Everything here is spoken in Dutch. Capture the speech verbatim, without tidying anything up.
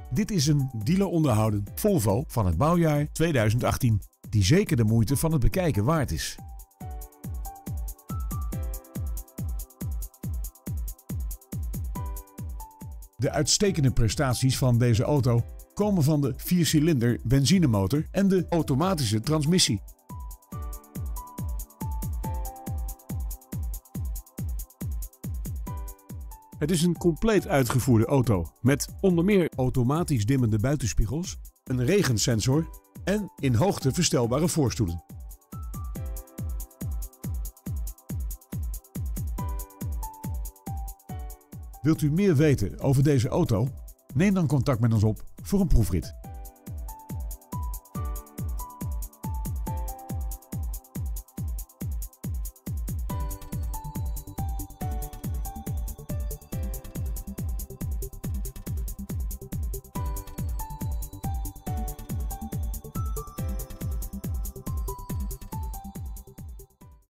Dit is een dealer onderhouden Volvo van het bouwjaar tweeduizend achttien, die zeker de moeite van het bekijken waard is. De uitstekende prestaties van deze auto komen van de viercilinder benzinemotor en de automatische transmissie. Het is een compleet uitgevoerde auto met onder meer automatisch dimmende buitenspiegels, een regensensor en in hoogte verstelbare voorstoelen. Wilt u meer weten over deze auto? Neem dan contact met ons op voor een proefrit.